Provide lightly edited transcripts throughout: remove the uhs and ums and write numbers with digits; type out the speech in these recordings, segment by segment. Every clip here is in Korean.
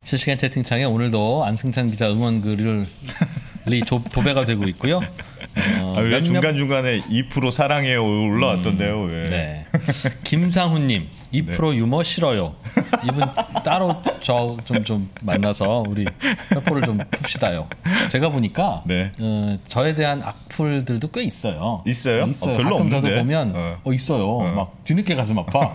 실시간 채팅창에 오늘도 안승찬 기자 응원 글이 도배가 되고 있고요. 왜 중간중간에 2% 사랑해요 올라왔던데요. 왜? 네. 김상훈님 2% 네. 유머 싫어요. 이분 따로 저 좀 만나서 우리 회포를 좀 풉시다요. 제가 보니까 네. 저에 대한 악플들도 꽤 있어요. 있어요? 있어요. 별로 가끔 없는데. 저도 보면 있어요. 막 뒤늦게 가슴 아파.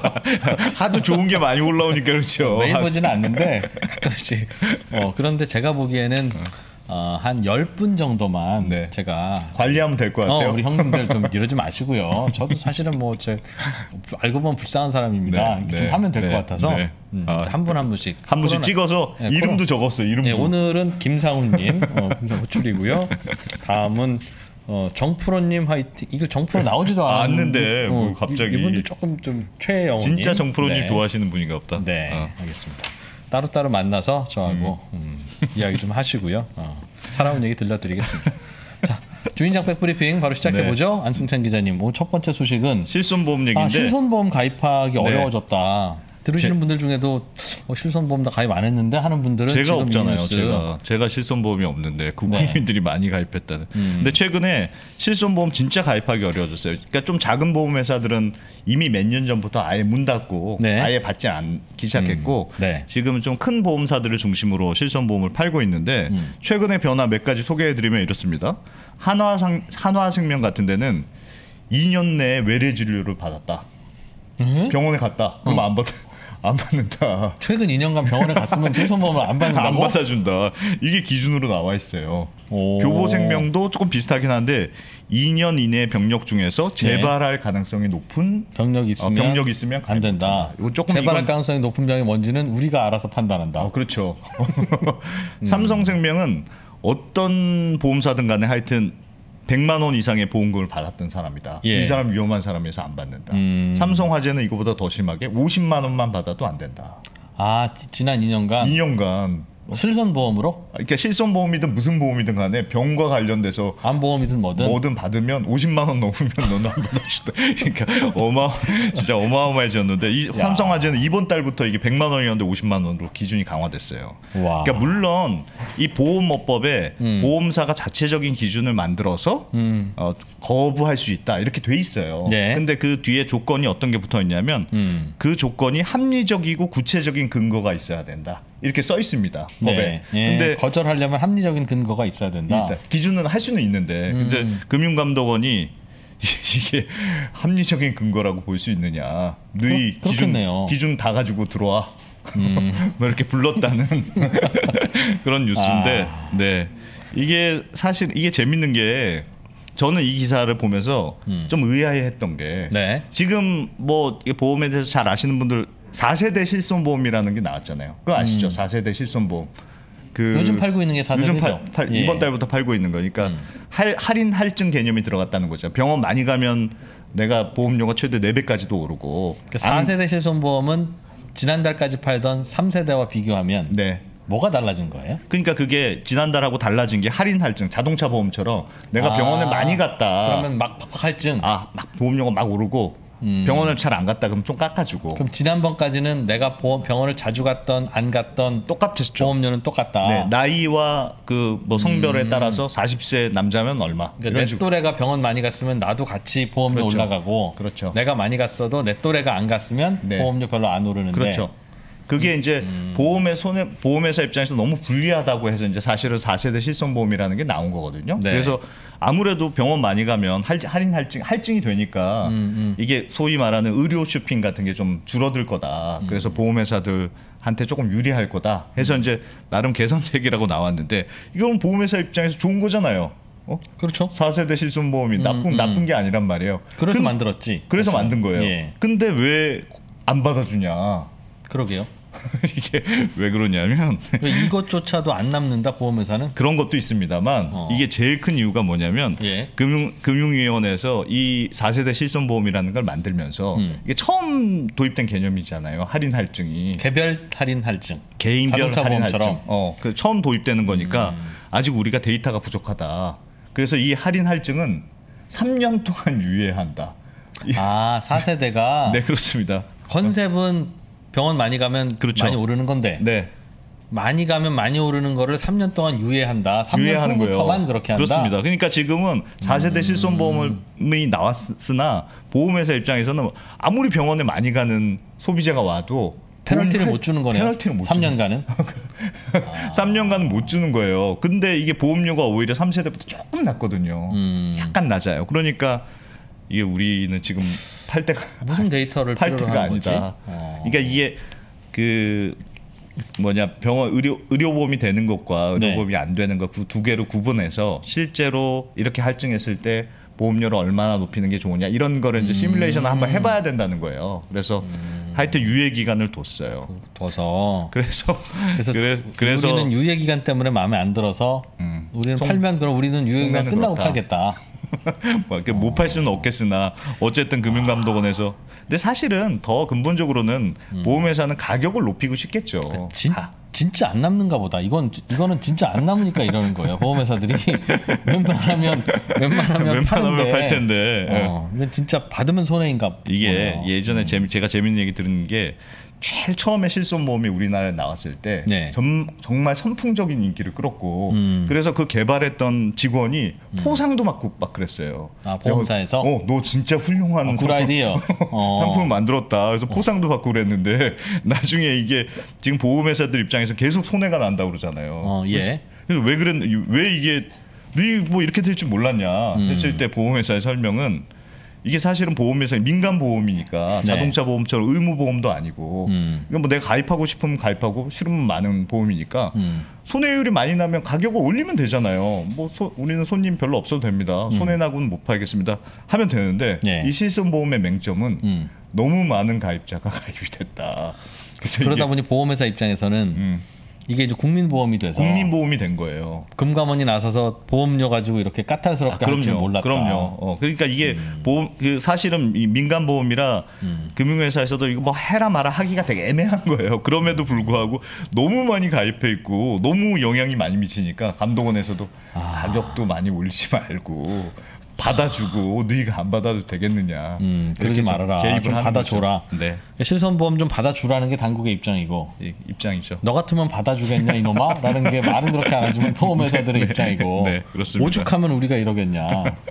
하도 좋은 게 많이 올라오니까 그렇죠. 매일 보지는 않는데 가끔씩. 그런데 제가 보기에는 한 10분 정도만 네. 제가 관리하면 될 것 같아요. 우리 형님들 좀 이러지 마시고요. 저도 사실은 뭐 알고 보면 불쌍한 사람입니다. 네, 좀 네, 하면 될 것 네, 같아서 네. 한 분 한 분씩 찍어서 네, 이름도 적었어요. 이름도. 네, 오늘은 김상훈님 호출이고요. 다음은 정프로님 화이팅. 이거 정프로 나오지도 않는데 뭐 갑자기 이분도 조금 좀 최영훈님. 진짜 정프로님 네. 좋아하시는 분인가 보다. 네, 알겠습니다. 따로따로 만나서 저하고 이야기 좀 하시고요. 살아온 얘기 들려드리겠습니다. 자, 주인장 백브리핑 바로 시작해보죠. 네. 안승찬 기자님, 오늘 첫 번째 소식은 실손보험 얘기인데 실손보험 가입하기 네. 어려워졌다. 들으시는 분들 중에도 실손보험 다 가입 안 했는데 하는 분들은 제가 지금 없잖아요. 제가 실손보험이 없는데 국민들이 많이 가입했다는. 근데 최근에 실손보험 진짜 가입하기 어려워졌어요. 그러니까 좀 작은 보험 회사들은 이미 몇 년 전부터 아예 문 닫고 네. 아예 받지 않기 시작했고 네. 지금은 좀 큰 보험사들을 중심으로 실손보험을 팔고 있는데 최근에 변화 몇 가지 소개해드리면 이렇습니다. 한화생명 같은 데는 2년 내에 외래 진료를 받았다. 병원에 갔다. 그럼 안 받는다. 최근 2년간 병원에 갔으면 실손보험을 안 받는다고? 안 받아준다. 이게 기준으로 나와 있어요. 교보생명도 조금 비슷하긴 한데 2년 이내 병력 중에서 재발할 가능성이 높은 병력이 있으면 안 된다. 조금 재발할 가능성이 높은 병이 뭔지는 우리가 알아서 판단한다. 그렇죠. 삼성생명은 어떤 보험사든 간에 하여튼 100만 원 이상의 보험금을 받았던 사람이다. 예. 이 사람 위험한 사람에서 안 받는다. 삼성화재는 이거보다 더 심하게 50만 원만 받아도 안 된다. 지난 2년간 실손보험으로? 그러니까 실손보험이든 무슨 보험이든 간에 병과 관련돼서 암보험이든 뭐든 받으면 50만 원 넘으면 너는 안 받아준다. 그러니까 진짜 어마어마해졌는데 삼성화재는 이번 달부터 이게 100만 원이었는데 50만 원으로 기준이 강화됐어요. 와. 그러니까 물론 이 보험업법에 보험사가 자체적인 기준을 만들어서 거부할 수 있다 이렇게 돼 있어요. 네. 근데 그 뒤에 조건이 어떤 게 붙어 있냐면 그 조건이 합리적이고 구체적인 근거가 있어야 된다. 이렇게 써 있습니다. 법에. 네. 근데 거절하려면 합리적인 근거가 있어야 된다. 기준은 할 수는 있는데 근데 금융감독원이 이게 합리적인 근거라고 볼 수 있느냐. 너희 기준 다 가지고 들어와. 뭐 이렇게 불렀다는 그런 뉴스인데 네. 이게 사실 이게 재밌는 게 저는 이 기사를 보면서 좀 의아해했던 게 네. 지금 뭐 보험에 대해서 잘 아시는 분들 4세대 실손보험이라는 게 나왔잖아요. 그거 아시죠? 4세대 실손보험. 요즘 팔고 있는 게 4세대죠. 이번 달부터 팔고 있는 거니까 할인 할증 개념이 들어갔다는 거죠. 병원 많이 가면 내가 보험료가 최대 4배까지도 오르고. 그러니까 4세대 실손보험은 지난달까지 팔던 3세대와 비교하면 네. 뭐가 달라진 거예요? 그러니까 그게 지난달하고 달라진 게 할인 할증, 자동차 보험처럼 내가 병원에 많이 갔다. 그러면 막 할증. 막 보험료가 막 오르고 병원을 잘 안 갔다 그러면 좀 깎아주고. 그럼 지난번까지는 내가 병원을 자주 갔던 안 갔던 똑같았죠. 보험료는 똑같다. 네, 나이와 그 뭐 성별에 따라서 40세 남자면 얼마. 그러니까 내 또래가 병원 많이 갔으면 나도 같이 보험료 그렇죠. 올라가고. 그렇죠. 내가 많이 갔어도 내 또래가 안 갔으면 보험료 별로 안 오르는데. 그렇죠. 그게 이제 보험회사 입장에서 너무 불리하다고 해서 이제 사실은 4세대 실손보험이라는 게 나온 거거든요. 네. 그래서 아무래도 병원 많이 가면 할인 할증이 되니까 이게 소위 말하는 의료 쇼핑 같은 게 좀 줄어들 거다. 그래서 보험회사들한테 조금 유리할 거다. 해서 이제 나름 개선책이라고 나왔는데 이건 보험회사 입장에서 좋은 거잖아요. 그렇죠. 4세대 실손보험이 나쁜 게 아니란 말이에요. 그래서 만들었지. 그래서 만든 거예요. 예. 근데 왜 안 받아주냐? 그러게요. 이게 왜 그러냐면 이것조차도 안 남는다 보험회사는? 그런 것도 있습니다만 이게 제일 큰 이유가 뭐냐면 금융위원회에서 이 4세대 실손보험이라는 걸 만들면서 이게 처음 도입된 개념이잖아요. 할인 할증이 개별 할인 할증, 개인별 할인 할증. 보험처럼. 그 처음 도입되는 거니까 아직 우리가 데이터가 부족하다. 그래서 이 할인 할증은 3년 동안 유예한다. 4세대가 네, 그렇습니다. 컨셉은 병원 많이 가면 그렇죠. 많이 오르는 건데. 네. 많이 가면 많이 오르는 거를 3년 동안 유예한다. 3년 후부터만 그렇게 한다. 그렇습니다. 그러니까 지금은 4세대 실손보험이 나왔으나 보험회사 입장에서는 아무리 병원에 많이 가는 소비자가 와도 페널티를 못 주는 거네요. 페널티를 못 3년간은. 3년간은 못 주는 거예요. 근데 이게 보험료가 오히려 3세대보다 조금 낮거든요. 약간 낮아요. 그러니까 이게 우리는 지금 팔 때가 무슨 데이터를 팔 필요로 때가 하는 아니다. 거지? 그러니까 이게 그 병원 의료보험이 되는 것과 의료보험이 안 되는 것 그 두 개로 구분해서 실제로 이렇게 할증했을 때 보험료를 얼마나 높이는 게 좋으냐 이런 거를 이제 시뮬레이션을 한번 해봐야 된다는 거예요. 그래서 하여튼 유예 기간을 뒀어요. 그래서 우리는 유예 기간 때문에 마음에 안 들어서 우리는 팔면 그럼 우리는 유예 기간 끝나고 그렇다. 팔겠다. 못 팔 수는 없겠으나 어쨌든 금융감독원에서 근데 사실은 더 근본적으로는 보험회사는 가격을 높이고 싶겠죠. 진짜 안 남는가 보다. 이거는 진짜 안 남으니까 이러는 거예요. 보험회사들이 웬만하면 파는데 팔 텐데. 이건 진짜 받으면 손해인가. 이게 예전에 제가 재밌는 얘기 들은 게 제일 처음에 실손보험이 우리나라에 나왔을 때 정말 선풍적인 인기를 끌었고 그래서 그 개발했던 직원이 포상도 받고 막 그랬어요. 보험사에서? 너 진짜 훌륭한 굿 아이디어. 상품을 만들었다. 그래서 포상도 받고 그랬는데 나중에 이게 지금 보험회사들 입장에서 계속 손해가 난다고 그러잖아요. 그래서 왜 이게 뭐 이렇게 될 줄 몰랐냐 했을 때 보험회사의 설명은 이게 사실은 보험회사 민간 보험이니까 자동차 보험처럼 의무 보험도 아니고 그러니까 뭐 내가 가입하고 싶으면 가입하고 싫으면 많은 보험이니까 손해율이 많이 나면 가격을 올리면 되잖아요. 뭐 우리는 손님 별로 없어도 됩니다. 손해 나고는 못 팔겠습니다. 하면 되는데 이 실손보험의 맹점은 너무 많은 가입자가 가입이 됐다. 그러다 보니 보험회사 입장에서는 이게 이제 국민보험이 돼서 국민보험이 된 거예요. 금감원이 나서서 보험료 가지고 이렇게 까탈스럽게 할 줄 몰랐다. 그럼요. 그러니까 이게 보험 사실은 이 민간 보험이라 금융회사에서도 이거 뭐 해라 마라 하기가 되게 애매한 거예요. 그럼에도 불구하고 너무 많이 가입해 있고 너무 영향이 많이 미치니까 감독원에서도 가격도 많이 올리지 말고 받아주고 너희가 안 받아도 되겠느냐. 그러지 말아라. 좀 받아줘라. 네. 실손보험 좀 받아주라는 게 당국의 입장이고. 입장이죠. 너 같으면 받아주겠냐 이놈아? 라는 게 말은 그렇게 안 하지만 보험회사들의 입장이고. 네, 그렇습니다. 오죽하면 우리가 이러겠냐.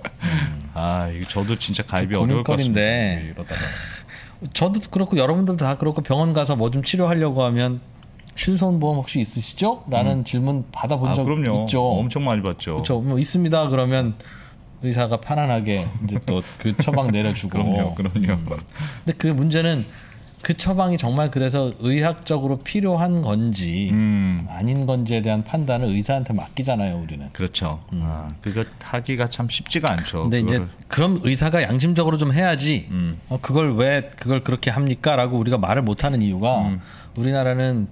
이거 저도 진짜 가입이 어려울 것 같습니다. 이러다가. 저도 그렇고 여러분들도 다 그렇고 병원 가서 뭐 좀 치료하려고 하면 실손보험 혹시 있으시죠? 라는 질문 받아본 적 그럼요. 있죠. 엄청 많이 받죠. 그렇죠. 뭐 있습니다. 그러면 의사가 편안하게 이제 또 그 처방 내려주고. 그럼요. 근데 그 문제는 그 처방이 정말 그래서 의학적으로 필요한 건지 아닌 건지에 대한 판단을 의사한테 맡기잖아요, 우리는. 그렇죠. 그거 하기가 참 쉽지가 않죠. 근데 이제 그럼 의사가 양심적으로 좀 해야지. 그걸 왜 그걸 그렇게 합니까?라고 우리가 말을 못하는 이유가 우리나라는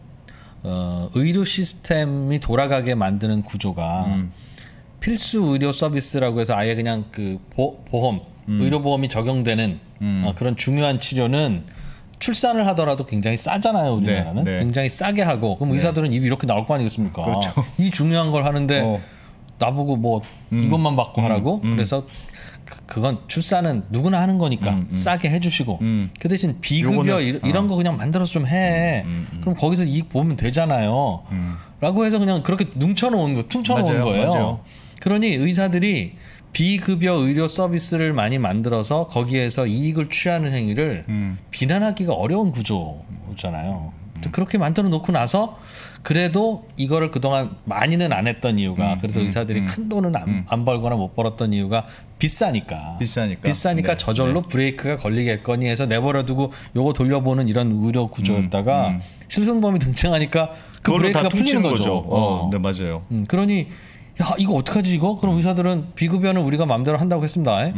의료 시스템이 돌아가게 만드는 구조가 필수 의료 서비스라고 해서 아예 그냥 그 보험, 의료보험이 적용되는 그런 중요한 치료는 출산을 하더라도 굉장히 싸잖아요. 우리나라는 굉장히 싸게 하고 그럼 의사들은 입이 이렇게 나올 거 아니겠습니까? 그렇죠. 이 중요한 걸 하는데 나보고 뭐 이것만 받고 하라고 그래서 그건 출산은 누구나 하는 거니까 싸게 해주시고 그 대신 비급여 이런 거 그냥 만들어서 좀 해. 그럼 거기서 이익 보면 되잖아요. 라고 해서 그냥 그렇게 퉁쳐놓은 거예요. 맞아요. 그러니 의사들이 비급여 의료 서비스를 많이 만들어서 거기에서 이익을 취하는 행위를 비난하기가 어려운 구조잖아요. 그렇게 만들어 놓고 나서 그래도 이거를 그동안 많이는 안 했던 이유가 그래서 의사들이 큰 돈은 안 벌거나 못 벌었던 이유가 비싸니까 저절로 브레이크가 걸리겠거니 해서 내버려두고 요거 돌려보는 이런 의료 구조였다가 실손보험이 등장하니까 그 브레이크가 풀리는 거죠. 네, 맞아요. 그러니 야 이거 어떡하지 이거? 그럼 의사들은 비급여는 우리가 마음대로 한다고 했습니다.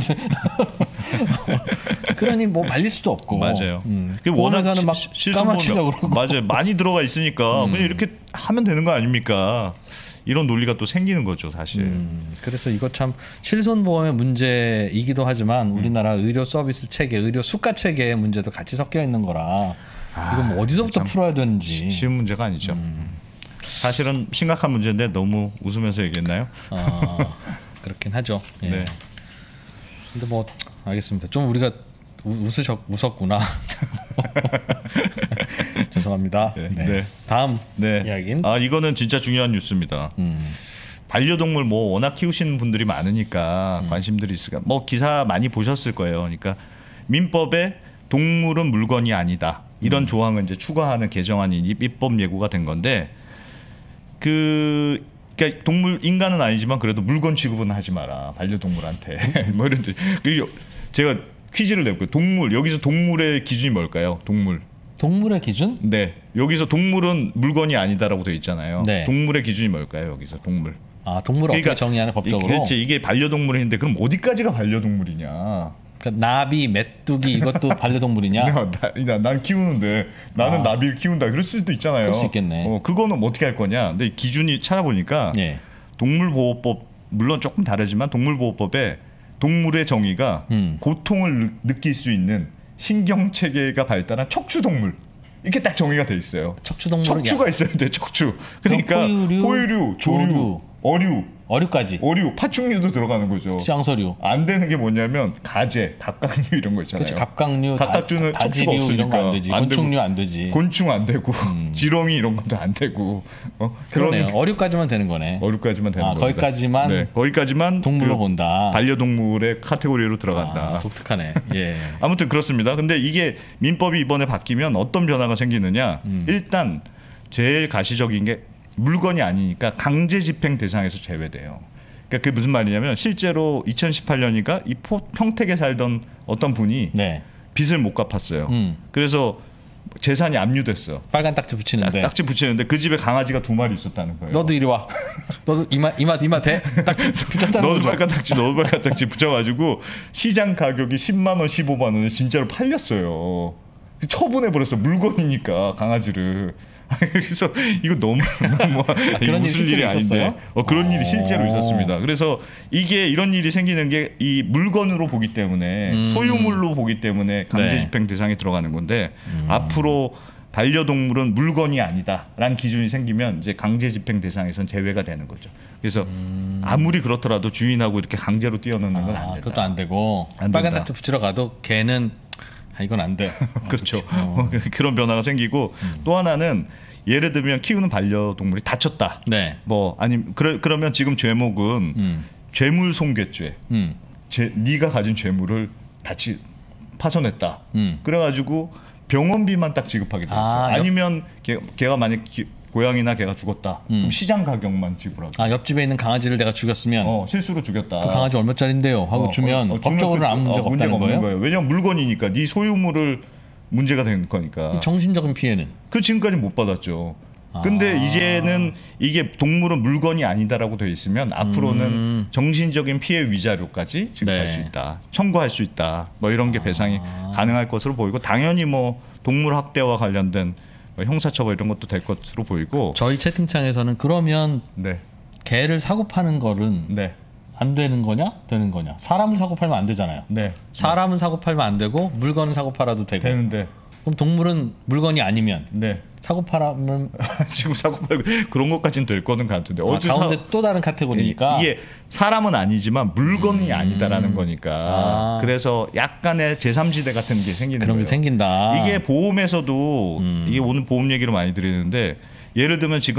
그러니 뭐 말릴 수도 없고. 맞아요. 보험회사는 막 까마치려고 그러고. 맞아요. 많이 들어가 있으니까 그냥 이렇게 하면 되는 거 아닙니까? 이런 논리가 또 생기는 거죠, 사실. 그래서 이거 참 실손보험의 문제이기도 하지만 우리나라 의료 서비스 체계, 의료 수가 체계의 문제도 같이 섞여 있는 거라 이건 뭐 어디서부터 풀어야 되는지 쉬운 문제가 아니죠. 사실은 심각한 문제인데 너무 웃으면서 얘기했나요? 그렇긴 하죠. 예. 네. 근데 뭐 알겠습니다. 좀 우리가 웃었구나. 죄송합니다. 네. 네. 네. 다음 네. 이야기는 이거는 진짜 중요한 뉴스입니다. 반려동물 뭐 워낙 키우시는 분들이 많으니까 관심들이 있으니까 뭐 기사 많이 보셨을 거예요. 그러니까 민법에 동물은 물건이 아니다. 이런 조항을 이제 추가하는 개정안이 입법 예고가 된 건데 그러니까 동물 인간은 아니지만 그래도 물건 취급은 하지 마라. 반려동물한테. 뭐 이런 제가 퀴즈를 냈고요. 동물 여기서 동물의 기준이 뭘까요? 동물의 기준? 네. 여기서 동물은 물건이 아니다라고 되어 있잖아요. 네. 동물의 기준이 뭘까요? 여기서 동물. 동물을 그러니까, 어떻게 정의하는 법적으로? 그렇지. 이게 반려동물인데 그럼 어디까지가 반려동물이냐? 그러니까 나비, 메뚜기 이것도 반려동물이냐? 난 키우는데 나는 나비를 키운다. 그럴 수도 있잖아요. 그럴 수 있겠네. 그거는 어떻게 할 거냐? 근데 기준이 찾아보니까 예. 동물보호법 물론 조금 다르지만 동물보호법에 동물의 정의가 고통을 느낄 수 있는 신경체계가 발달한 척추동물 이렇게 딱 정의가 돼 있어요. 척추가 있어야 돼. 척추. 그러니까 포유류, 조류, 어류까지. 어류, 파충류도 들어가는 거죠. 쌍서류. 안 되는 게 뭐냐면 가재, 갑각류 이런 거 있잖아요. 그렇죠. 갑각류, 갑각류는 척추가 없으니까 이런 거 안 되지. 곤충류 안 되지. 곤충 안 되고 지렁이 이런 것도 안 되고. 그러네요. 어류까지만 되는 거네. 어류까지만 되는 거죠. 거기까지만. 네, 거기까지만 동물로 본다. 반려동물의 카테고리로 들어간다. 독특하네. 예. 아무튼 그렇습니다. 근데 이게 민법이 이번에 바뀌면 어떤 변화가 생기느냐? 일단 제일 가시적인 게 물건이 아니니까 강제 집행 대상에서 제외돼요. 그러니까 그게 무슨 말이냐면 실제로 2018년이니까 이 평택에 살던 어떤 분이 네. 빚을 못 갚았어요. 그래서 재산이 압류됐어. 빨간 딱지 붙이는데. 딱지 붙이는데 그 집에 강아지가 2마리 있었다는 거예요. 너도 이리 와. 너도 이마 대. 딱 붙였다는 거죠. 너도 빨간 딱지 붙여가지고 시장 가격이 10만 원, 15만 원에 진짜로 팔렸어요. 처분해 버렸어. 물건이니까 강아지를. 그래서 이거 너무 그런 일이 무슨 일이 아닌데 그런 일이 실제로 있었습니다. 그래서 이게 이런 일이 생기는 게 이 물건으로 보기 때문에 소유물로 보기 때문에 강제 집행 대상에 들어가는 건데 앞으로 반려동물은 물건이 아니다라는 기준이 생기면 이제 강제 집행 대상에선 제외가 되는 거죠. 그래서 아무리 그렇더라도 주인하고 이렇게 강제로 뛰어넣는 건 안 된다. 그것도 안 되고 빨간 딱지 붙이러 가도 걔는 이건 안 돼. 그렇죠. 그런 변화가 생기고 또 하나는 예를 들면 키우는 반려동물이 다쳤다. 네. 뭐 아니면 그러면 지금 죄목은 죄물손괴죄. 네가 가진 죄물을 파손했다. 그래가지고 병원비만 딱 지급하게 돼 있어요. 아니면 걔가 만약 고양이나 개가 죽었다. 그럼 시장 가격만 지불하고. 옆집에 있는 강아지를 내가 죽였으면 실수로 죽였다. 그 강아지 얼마짜린데요? 하고 주면 법적으로는 아무 문제가 없다는 거예요? 왜냐면 물건이니까 네 소유물을 문제가 된 거니까. 정신적인 피해는? 그 지금까지 못 받았죠. 근데 이제는 이게 동물은 물건이 아니다라고 되어 있으면 앞으로는 정신적인 피해 위자료까지 지급할 수 있다. 청구할 수 있다. 뭐 이런 게 배상이 가능할 것으로 보이고 당연히 뭐 동물 학대와 관련된 형사처벌 이런 것도 될 것으로 보이고 저희 채팅창에서는 그러면 개를 사고 파는 거는 안 되는 거냐? 되는 거냐? 사람을 사고 팔면 안 되잖아요. 사람은 사고 팔면 안 되고 물건은 사고 팔아도 되고. 되는데 그럼 동물은 물건이 아니면 사고 팔면 지금 사고 팔고 그런 것까지는 될 거는 같은데 가운데 또 다른 카테고리니까 이게 사람은 아니지만 물건이 아니다라는 거니까 그래서 약간의 제3지대 같은 게 생기는 그런 거예요. 게 생긴다. 이게 보험에서도 이게 오늘 보험 얘기를 많이 드리는데 예를 들면 지금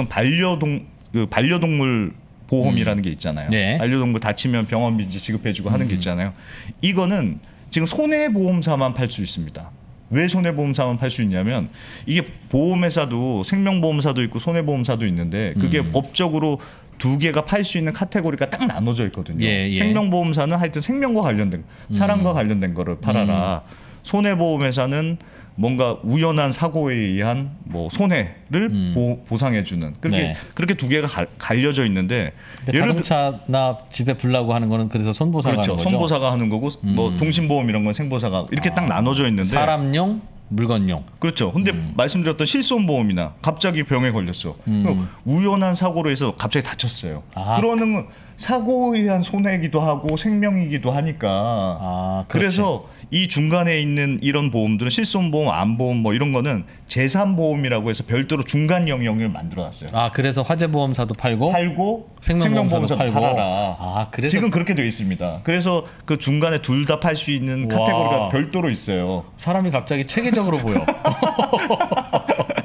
반려동물 보험이라는 게 있잖아요. 반려동물 다치면 병원비 지급해주고 하는 게 있잖아요. 이거는 지금 손해보험사만 팔 수 있습니다. 왜 손해보험사만 팔 수 있냐면 이게 보험회사도 생명보험사도 있고 손해보험사도 있는데 그게 법적으로 두 개가 팔 수 있는 카테고리가 딱 나눠져 있거든요. 생명보험사는 하여튼 생명과 관련된 사람과 관련된 거를 팔아라. 손해보험회사는 뭔가 우연한 사고에 의한 뭐 손해를 보상해주는 그렇게 두 개가 갈려져 있는데 자동차나 집에 불나고 하는 거는 그래서 손보사가 하는 거죠. 손보사가 하는 거고 뭐 통신보험 이런 건 생보사가 이렇게 딱 나눠져 있는데 사람용 물건용. 그렇죠. 근데 말씀드렸던 실손보험이나 갑자기 병에 걸렸어. 우연한 사고로 해서 갑자기 다쳤어요. 그러는 사고에 의한 손해이기도 하고 생명이기도 하니까 그래서 이 중간에 있는 이런 보험들은 실손보험, 암보험 뭐 이런 거는 제3보험이라고 해서 별도로 중간 영역을 만들어놨어요. 그래서 화재보험사도 팔고 생명보험사도 팔아라. 그래서 지금 그렇게 되어 있습니다. 그래서 그 중간에 둘 다 팔 수 있는 카테고리가 별도로 있어요. 사람이 갑자기 체계적으로 보여.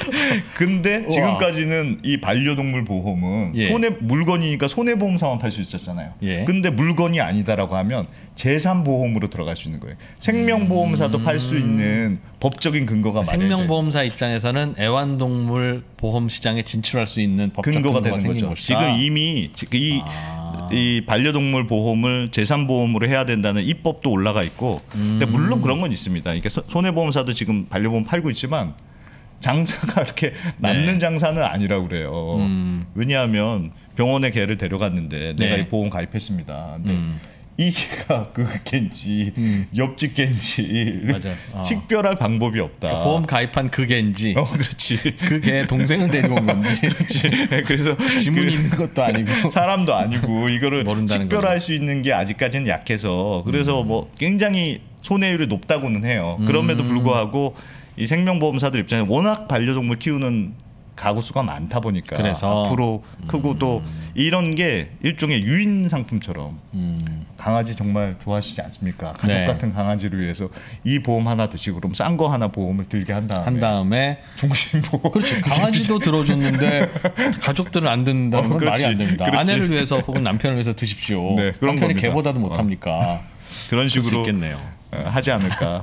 근데 지금까지는 이 반려동물 보험은 예. 물건이니까 손해보험사만 팔 수 있었잖아요. 예. 근데 물건이 아니다라고 하면 재산보험으로 들어갈 수 있는 거예요. 생명보험사도 팔 수 있는 법적인 근거가 마련돼. 생명보험사 입장에서는 애완동물 보험 시장에 진출할 수 있는 법적 근거가 되는 거죠. 것이다. 지금 이미 이 반려동물 보험을 재산보험으로 해야 된다는 입법도 올라가 있고, 근데 물론 그런 건 있습니다. 이게 손해보험사도 지금 반려보험 팔고 있지만 장사가 이렇게 남는 장사는 아니라고 그래요. 왜냐하면 병원에 개를 데려갔는데 내가 이 보험 가입했습니다. 근데 이 개가 그 개인지 옆집 개인지 식별할 방법이 없다. 그러니까 보험 가입한 그 개인지, 그렇지. 그 개 동생을 데리고 온 건지, 그렇지. 그래서 지문이 있는 것도 아니고 사람도 아니고 이거를 식별할 거죠. 수 있는 게 아직까지는 약해서 그래서 뭐 굉장히 손해율이 높다고는 해요. 그럼에도 불구하고 이 생명보험사들 입장에 워낙 반려동물 키우는 가구 수가 많다 보니까 그래서 앞으로 크고 또 이런 게 일종의 유인 상품처럼 강아지 정말 좋아하시지 않습니까? 가족 네. 같은 강아지를 위해서 이 보험 하나 드시고 그럼 싼 거 하나 보험을 들게 한 다음에 종신보험 그렇지. 강아지도 들어줬는데 가족들은 안 듣는다는 건 말이 안 됩니다. 그렇지. 아내를 위해서 혹은 남편을 위해서 드십시오. 네, 그런 남편이 겁니다. 개보다도 못합니까? 그런 식으로 있겠네요. 하지 않을까.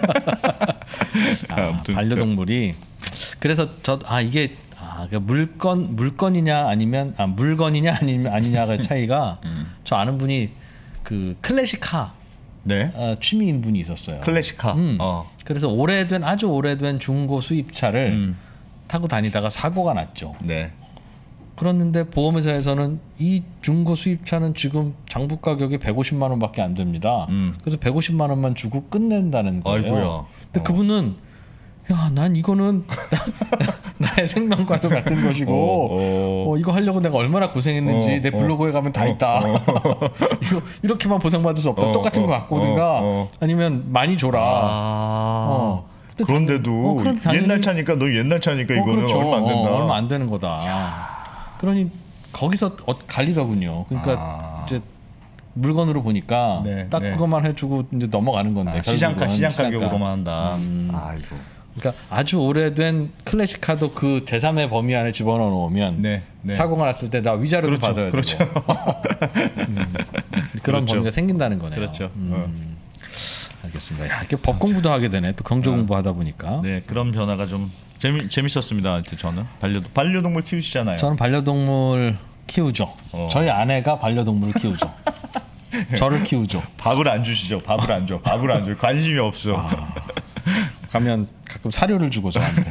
반려동물이 그래서 이게 물건이냐 아니면 아니냐가 차이가 저 아는 분이 그 클래식카 네. 취미인 분이 있었어요. 클래식카. 그래서 아주 오래된 중고 수입차를 타고 다니다가 사고가 났죠. 네. 그랬는데 보험회사에서는 이 중고 수입차는 지금 장부 가격이 150만 원밖에 안 됩니다. 그래서 150만 원만 주고 끝낸다는 거예요. 아이고야. 근데 그분은 난 이거는 나의 생명과도 같은 것이고 이거 하려고 내가 얼마나 고생했는지 내 블로그에 가면 다 있다. 이거 이렇게만 보상받을 수 없다. 똑같은 거 갖고 오든가 아니면 많이 줘라. 그런데도 옛날 차니까 너 옛날 차니까 이거는 그렇죠. 얼마 안 된다. 얼마 안 되는 거다. 그러니 거기서 갈리더군요. 그러니까 이제 물건으로 보니까 딱 그것만 해주고 이제 넘어가는 건데 시장 가격으로만 한다. 아이고. 그러니까 아주 오래된 클래식카도 그 제3의 범위 안에 집어넣어 놓으면 사고가 났을 때 다 위자료도 받아야 되고 그런 범위가 생긴다는 거네요. 그렇죠. 알겠습니다. 이렇게 법 공부도 하게 되네. 또 경제 공부하다 보니까. 네, 그런 변화가 좀 재밌었습니다. 저는 반려동물 키우시잖아요. 저는 반려동물 키우죠. 저희 아내가 반려동물을 키우죠. 저를 키우죠. 밥을 안 주시죠. 밥을 안 줘. 관심이 없어. 가면 가끔 사료를 주고 저한테.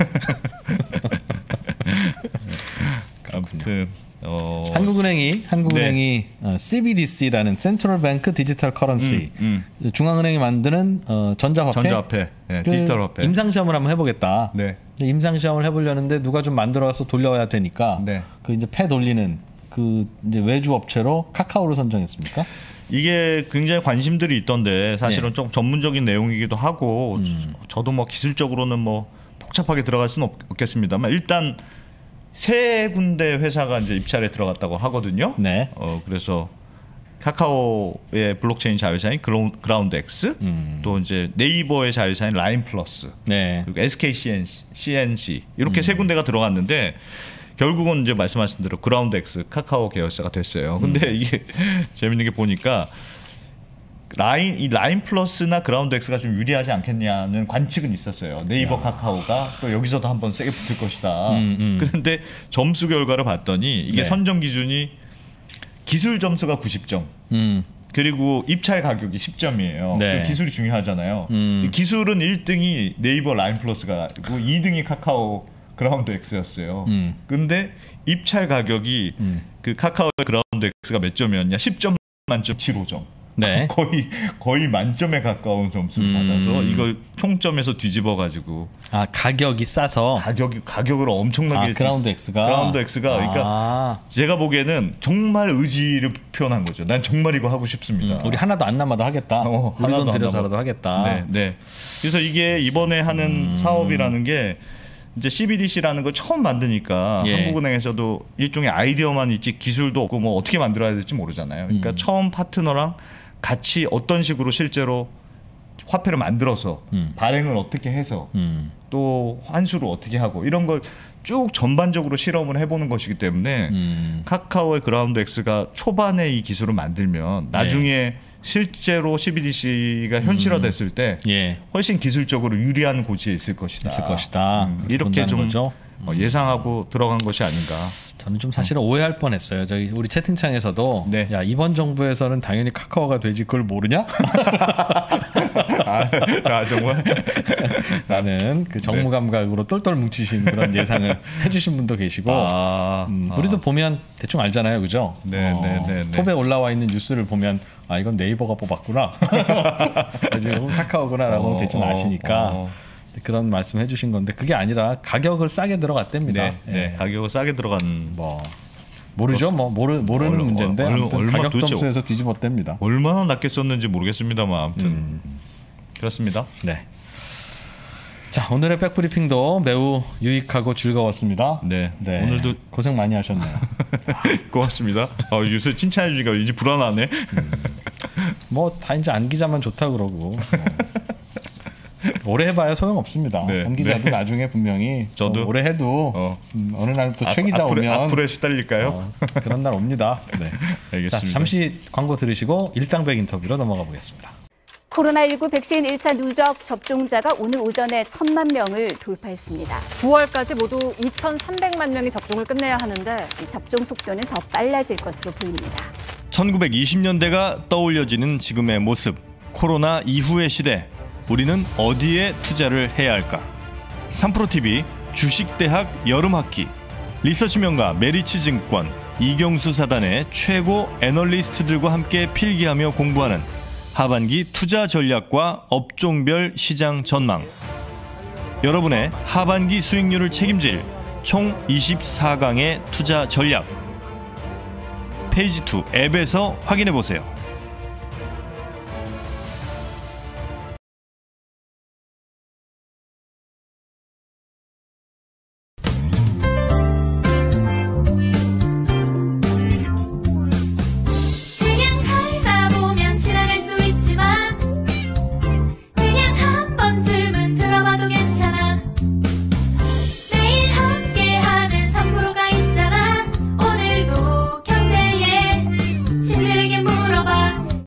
아무튼 한국은행이 CBDC라는 센트럴 뱅크 디지털 커런시 중앙은행이 만드는 전자화폐 디지털 화폐 임상시험을 한번 해보겠다. 임상시험을 해보려는데 누가 좀 만들어서 돌려야 되니까 그 이제 패 돌리는 그 이제 외주 업체로 카카오를 선정했습니까? 이게 굉장히 관심들이 있던데 사실은 좀 전문적인 내용이기도 하고 저도 뭐 기술적으로는 뭐 복잡하게 들어갈 수는 없겠습니다만 일단 세 군데 회사가 이제 입찰에 들어갔다고 하거든요. 그래서 카카오의 블록체인 자회사인 그라운드 X, 또 이제 네이버의 자회사인 라인 플러스, 그리고 SK CNC 이렇게 세 군데가 들어갔는데 결국은 이제 말씀하신 대로 그라운드 X 카카오 계열사가 됐어요. 근데 이게 재밌는 게 보니까 라인 플러스나 그라운드 X가 좀 유리하지 않겠냐는 관측은 있었어요. 네이버 카카오가 또 여기서도 한번 세게 붙을 것이다. 그런데 점수 결과를 봤더니 이게 선정 기준이 기술 점수가 90점. 그리고 입찰 가격이 10점이에요. 그 기술이 중요하잖아요. 기술은 1등이 네이버 라인 플러스가 고 2등이 카카오 그라운드 X였어요. 근데 입찰 가격이 그 카카오의 그라운드 X가 몇 점이었냐? 10점 만점 75점. 거의 만점에 가까운 점수를 받아서 이걸 총점에서 뒤집어 가지고 가격이 싸서 가격을 엄청나게 그라운드 X가 그러니까 제가 보기에는 정말 의지를 표현한 거죠. 난 정말 이거 하고 싶습니다. 우리 하나도 안 남아도 하겠다. 우리 돈 들여서라도 하겠다. 그래서 이게 이번에 하는 사업이라는 게 이제 CBDC라는 걸 처음 만드니까 한국은행에서도 일종의 아이디어만 있지 기술도 없고 뭐 어떻게 만들어야 될지 모르잖아요. 그러니까 처음 파트너랑 같이 어떤 식으로 실제로 화폐를 만들어서 발행을 어떻게 해서 또 환수를 어떻게 하고 이런 걸 쭉 전반적으로 실험을 해보는 것이기 때문에 카카오의 그라운드 X가 초반에 이 기술을 만들면 나중에 실제로 CBDC가 현실화됐을 때 훨씬 기술적으로 유리한 고지에 있을 것이다. 이렇게 좀 거죠? 예상하고 들어간 것이 아닌가. 저는 좀 사실은 오해할 뻔했어요. 저희 우리 채팅창에서도 야 이번 정부에서는 당연히 카카오가 되지 그걸 모르냐? 정말? 라는 그 정무 감각으로 똘똘 뭉치신 그런 예상을 해주신 분도 계시고 우리도 보면 대충 알잖아요, 그죠? 톱에 올라와 있는 뉴스를 보면 아 이건 네이버가 뽑았구나, 이건 카카오구나라고 대충 아시니까. 그런 말씀 해주신 건데 그게 아니라 가격을 싸게 들어갔답니다. 가격을 싸게 들어간 모르죠. 모르는 문제인데 아무튼 가격 점수에서 뒤집었답니다. 얼마나 낮게 썼는지 모르겠습니다만 아무튼 그렇습니다. 네. 자 오늘의 백브리핑도 매우 유익하고 즐거웠습니다. 네. 오늘도 고생 많이 하셨네요. 고맙습니다. 요새 칭찬해 주니까 이제 불안하네. 다 이제 안 기자만 좋다 그러고. 오래 해봐야 소용없습니다. 안 기자도 나중에 분명히 저도 오래 해도 어느 날부터 최 기자 오면 앞으로 시달릴까요? 그런 날 옵니다. 알겠습니다. 자, 잠시 광고 들으시고 일당백 인터뷰로 넘어가 보겠습니다. 코로나19 백신 1차 누적 접종자가 오늘 오전에 1,000만 명을 돌파했습니다. 9월까지 모두 2,300만 명이 접종을 끝내야 하는데 이 접종 속도는 더 빨라질 것으로 보입니다. 1920년대가 떠올려지는 지금의 모습, 코로나 이후의 시대. 우리는 어디에 투자를 해야 할까? 3프로TV 주식대학 여름학기 리서치 명가 메리츠증권 이경수 사단의 최고 애널리스트들과 함께 필기하며 공부하는 하반기 투자 전략과 업종별 시장 전망. 여러분의 하반기 수익률을 책임질 총 24강의 투자 전략. 페이지 2 앱에서 확인해 보세요.